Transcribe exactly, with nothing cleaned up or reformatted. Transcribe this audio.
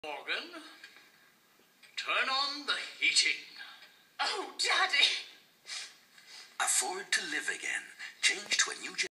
Morgan, turn on the heating. Oh, Daddy! Afford to live again. Change to a new